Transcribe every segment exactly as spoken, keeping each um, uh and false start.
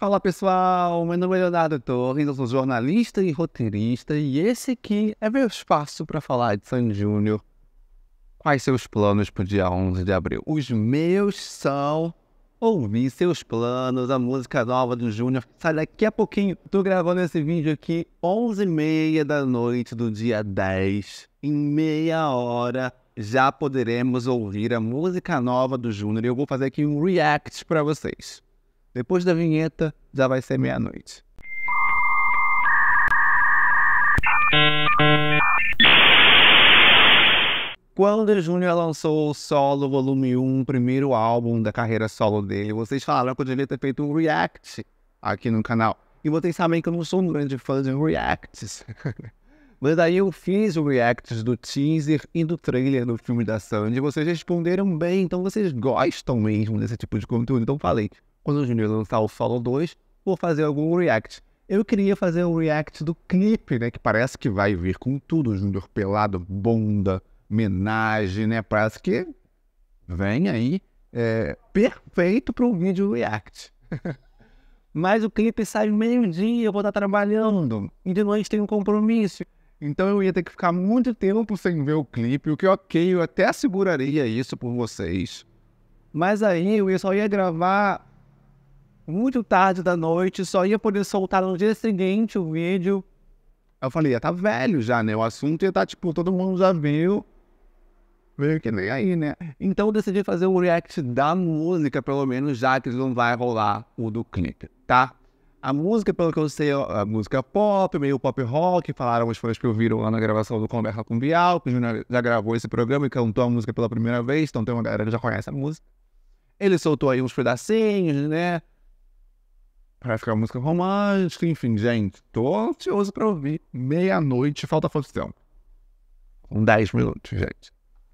Fala pessoal, meu nome é Leonardo Torres, eu sou jornalista e roteirista e esse aqui é meu espaço para falar de Sandy Júnior. Quais seus planos para o dia onze de abril? Os meus são ouvir seus planos, a música nova do Júnior. Sai daqui a pouquinho, tô gravando esse vídeo aqui onze e meia da noite do dia dez. Em meia hora já poderemos ouvir a música nova do Júnior e eu vou fazer aqui um react para vocês. Depois da vinheta, já vai ser meia-noite. Quando o Júnior lançou o Solo Volume um, o primeiro álbum da carreira solo dele, vocês falaram que eu devia ter feito um react aqui no canal. E vocês sabem que eu não sou um grande fã de reacts. Mas aí eu fiz o react do teaser e do trailer do filme da Sandy. Vocês responderam bem, então vocês gostam mesmo desse tipo de conteúdo. Então falei, quando o Júnior lançar o Solo dois, vou fazer algum react. Eu queria fazer um react do clipe, né? Que parece que vai vir com tudo. O Júnior pelado, bunda, homenagem, né? Parece que vem aí é, perfeito para um vídeo react. Mas o clipe sai meio-dia, eu vou estar trabalhando. E de noite tem um compromisso. Então eu ia ter que ficar muito tempo sem ver o clipe. O que ok, eu até seguraria isso por vocês. Mas aí eu só ia gravar muito tarde da noite, só ia poder soltar no dia seguinte o vídeo. Eu falei, ia tá velho já, né? O assunto ia estar, tipo, todo mundo já viu. Veio que nem aí, né? Então eu decidi fazer o react da música, pelo menos, já que não vai rolar o do clipe, tá? A música, pelo que eu sei, é a música pop, meio pop rock. Falaram os fãs que ouviram lá na gravação do Conversa com Bial, que o Júnior já gravou esse programa e cantou a música pela primeira vez, então tem uma galera que já conhece a música. Ele soltou aí uns pedacinhos, né? Parece ficar uma música romântica, enfim, gente, tô ansioso pra ouvir. Meia-noite, falta função. Com dez minutos, gente.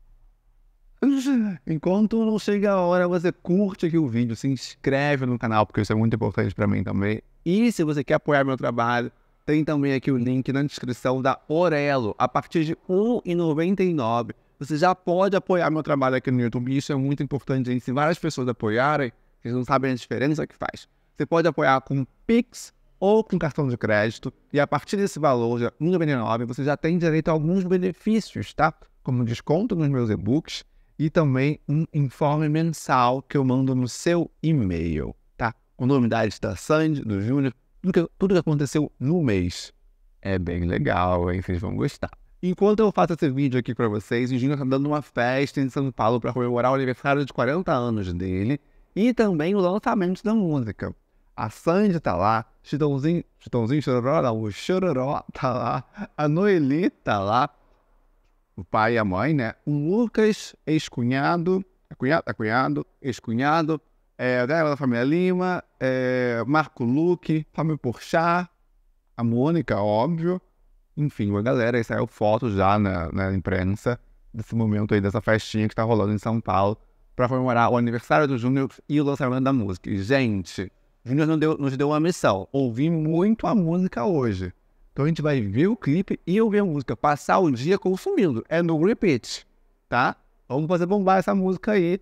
Enquanto não chega a hora, você curte aqui o vídeo, se inscreve no canal, porque isso é muito importante pra mim também. E se você quer apoiar meu trabalho, tem também aqui o link na descrição da Orelo. A partir de um real e noventa e nove centavos, você já pode apoiar meu trabalho aqui no YouTube. Isso é muito importante, gente. Se várias pessoas apoiarem, vocês não sabem a diferença que faz. Você pode apoiar com Pix ou com cartão de crédito. E a partir desse valor, de um real e noventa e nove centavos, você já tem direito a alguns benefícios, tá? Como desconto nos meus e-books e também um informe mensal que eu mando no seu e-mail, tá? Com novidades da Sandy, do Júnior, tudo que, tudo que aconteceu no mês. É bem legal, hein? Vocês vão gostar. Enquanto eu faço esse vídeo aqui pra vocês, o Júnior tá dando uma festa em São Paulo para comemorar o aniversário de quarenta anos dele e também o lançamento da música. A Sandy tá lá, Chitãozinho, Chitãozinho, Chororó, não, o Chororó tá lá, a Noeli tá lá, o pai e a mãe, né? O Lucas, ex-cunhado, é cunhado, é cunhado, ex-cunhado, é, da família Lima, é, Marco Luque, Fábio Porchat, a Mônica, óbvio. Enfim, uma galera, aí saiu foto já na, na imprensa desse momento aí, dessa festinha que tá rolando em São Paulo para comemorar o aniversário do Júnior e o lançamento da música. E, gente, o Júnior nos deu, nos deu uma missão, ouvir muito a música hoje. Então a gente vai ver o clipe e ouvir a música, passar o dia consumindo. É no repeat, tá? Vamos fazer bombar essa música aí.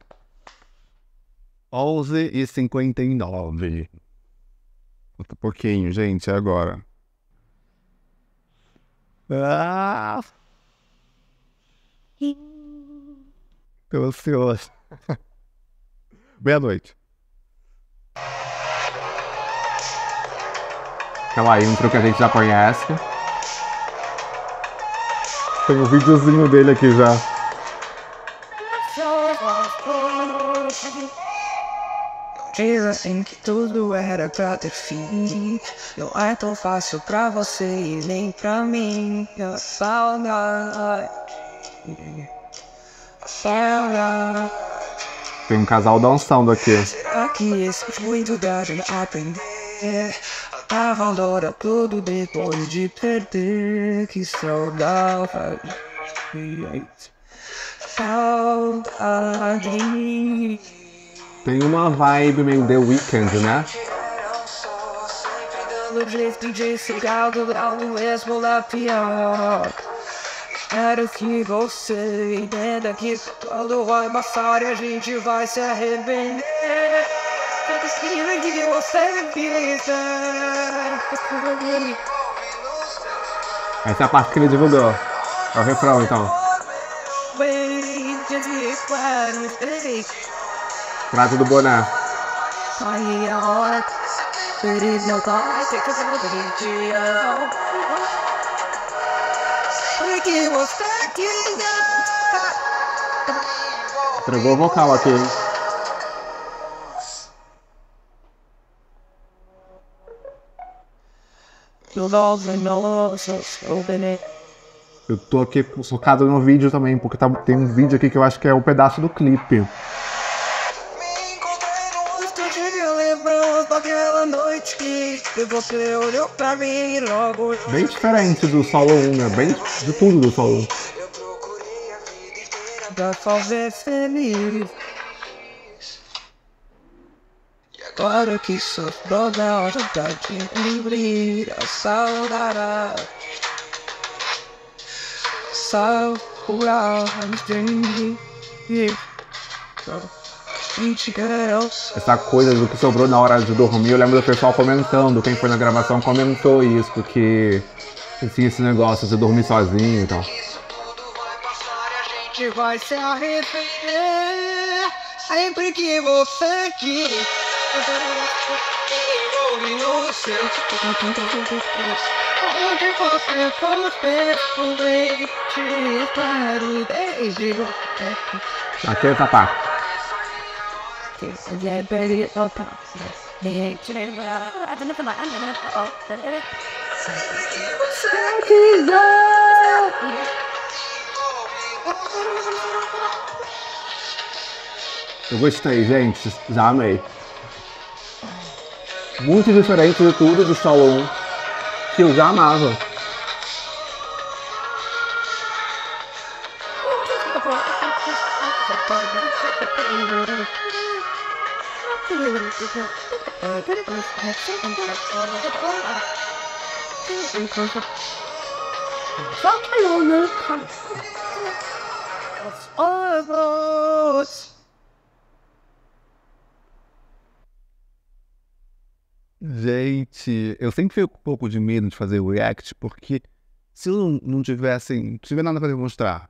onze e cinquenta e nove. Falta um pouquinho, gente, agora. Ah! Tô ansioso. Meia-noite. Calma aí, um truque que a gente já conhece. Tem um videozinho dele aqui já. Dizem que tudo era pra ter fim. Não é tão fácil pra você e nem pra mim. Saudade. Saudade. Tem um casal dançando aqui. Será que esse foi do de aprender? Abandona tudo depois de perder. Que saudade. Saudade. Tem uma vibe meio The Weeknd, né? Do jeito de cigarro, do mesmo lá pior. Quero que você entenda que quando vai passar e a gente vai se arrepender. Even give you a second piece. Essa é a parte que ele divulgou. É o refrão, então. Wait, just be quiet with it. Prato do boné. Tiny heart, but it's no God, take us over the jail. We give us back in Entregou o vocal aqui, hein? Eu tô aqui focado no vídeo também, porque tá, tem um vídeo aqui que eu acho que é um pedaço do clipe. Bem diferente do solo um, né? Bem de tudo do solo um. Pra fazer feliz. Agora que sou droga, já te livre a saudade. Essa coisa do que sobrou na hora de dormir, eu lembro do pessoal comentando, quem foi na gravação comentou isso, porque tinha esse negócio de dormir sozinho e tal. Vai se arrepender sempre que você quis. Onde você for sempre te espero desde Aqui é essa parte. é perder total. Eu gostei, gente. Já amei. Muito diferente de tudo do solo um, que eu já amava. Gente, eu sempre fico com um pouco de medo de fazer o react, porque se eu não, não tivesse, não tiver nada pra demonstrar.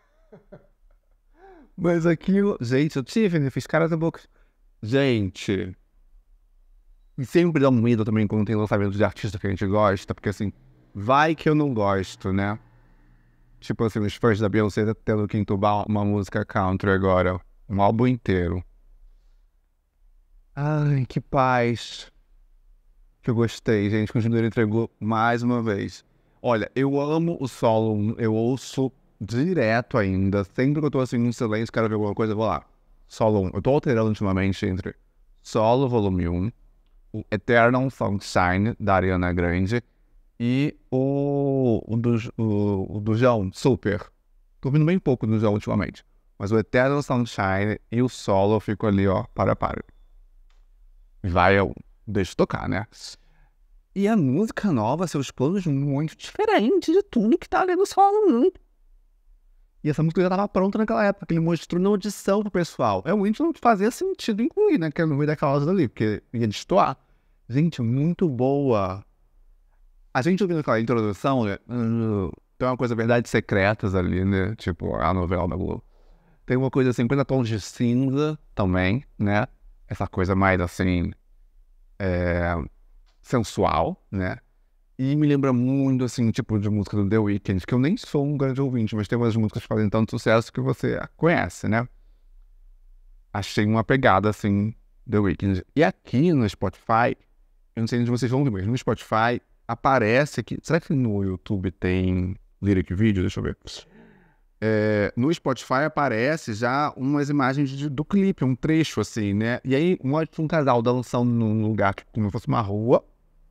Mas aquilo, gente, eu tive, né? Fiz cara da boca. Gente, e sempre dá um medo também quando tem lançamento de artista que a gente gosta, porque assim, vai que eu não gosto, né? Tipo assim, os fãs da Beyoncé tendo que entubar uma música country agora, um álbum inteiro. Ai, que paz. Que eu gostei, gente, que o Júnior entregou mais uma vez. Olha, eu amo o solo um, eu ouço direto ainda. Sempre que eu tô assim em silêncio, quero ver alguma coisa, eu vou lá. Solo um. Eu tô alterando ultimamente entre Solo Volume um, o Eternal Sunshine, da Ariana Grande, e o, o, do, o, o do João, Super. Tô ouvindo bem pouco do João ultimamente. Mas o Eternal Sunshine e o solo eu fico ali, ó, para, para. Vai, eu deixo tocar, né? E a música nova, seus planos muito diferentes de tudo que tá ali no solo um. E essa música já tava pronta naquela época, que ele mostrou na audição pro pessoal. É, o Windows não fazia sentido incluir, né? Que é no meio daquelas ali, porque ia destoar. Gente, muito boa. A gente ouvindo aquela introdução, né? Uh, tem uma coisa, verdades secretas ali, né? Tipo, a novela da Globo. Tem uma coisa, cinquenta tons de cinza também, né? Essa coisa mais, assim, é, sensual, né? E me lembra muito, assim, tipo de música do The Weeknd, que eu nem sou um grande ouvinte, mas tem umas músicas que fazem tanto sucesso que você conhece, né? Achei uma pegada, assim, The Weeknd. E aqui no Spotify, eu não sei onde vocês vão ouvir, mas no Spotify aparece aqui... Será que no YouTube tem lyric video? Deixa eu ver. É, no Spotify aparece já umas imagens de, do clipe, um trecho, assim, né? E aí, um, um casal dançando num lugar como se fosse uma rua.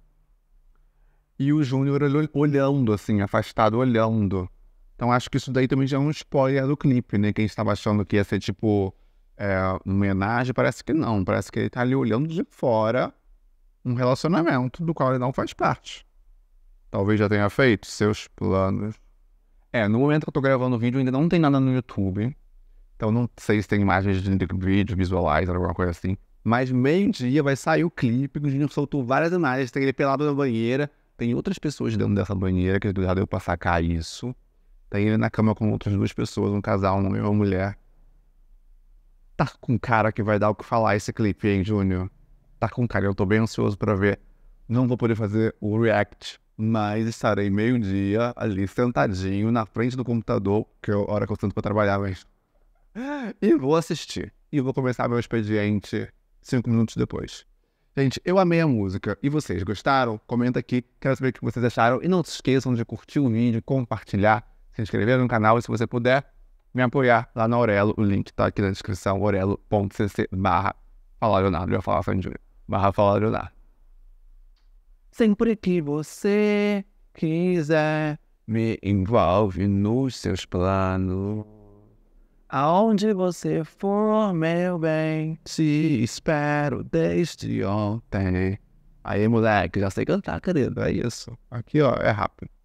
E o Júnior olhando, assim, afastado, olhando. Então acho que isso daí também já é um spoiler do clipe, né? Quem estava achando que ia ser, tipo, é, uma homenagem, parece que não. Parece que ele tá ali olhando de fora um relacionamento do qual ele não faz parte. Talvez já tenha feito seus planos. É, no momento que eu tô gravando o vídeo ainda não tem nada no YouTube. Então não sei se tem imagens de vídeo, visualizer, alguma coisa assim. Mas meio-dia vai sair o clipe, que o Júnior soltou várias imagens, tem ele pelado na banheira, tem outras pessoas dentro dessa banheira, que já deu pra sacar isso. Tem ele na cama com outras duas pessoas, um casal, um homem e uma mulher. Tá com cara que vai dar o que falar esse clipe, hein, Júnior? Tá com cara, eu tô bem ansioso pra ver. Não vou poder fazer o react, mas estarei meio-dia ali sentadinho na frente do computador, que é a hora que eu sento pra trabalhar, mas... E vou assistir. E vou começar meu expediente cinco minutos depois. Gente, eu amei a música. E vocês, gostaram? Comenta aqui, quero saber o que vocês acharam. E não se esqueçam de curtir o vídeo, compartilhar, se inscrever no canal e, se você puder, me apoiar lá na Aurelo. O link tá aqui na descrição, orelo.cc barra Fala Leonardo. Eu ia falar Sandy Júnior. Barra Fala Leonardo. Sempre que você quiser, me envolve nos seus planos. Aonde você for, meu bem, te espero desde ontem. Aí, moleque, já sei cantar, querido. É isso. Aqui, ó, é rápido.